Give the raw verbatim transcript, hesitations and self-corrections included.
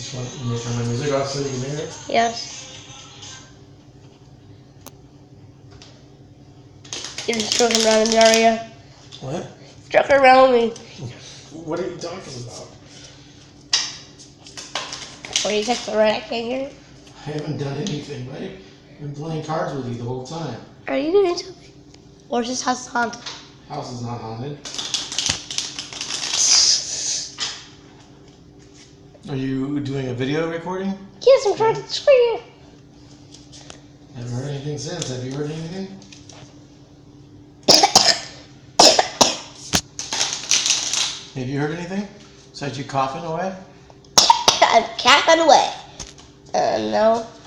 Let me turn my music off so you can hear it. Yes. You're just joking around in the area. What? Joking around with me. What are you talking about? What are you texting right? I can't hear it. I haven't done anything, right? I've been playing cards with you the whole time. Are you doing something? Or is this house haunted? House is not haunted. Are you doing a video recording? Yes, I'm trying to screw you. Haven't heard anything since. Have you heard anything? Have you heard anything? Besides you coughing away? I'm capping away. Uh, no.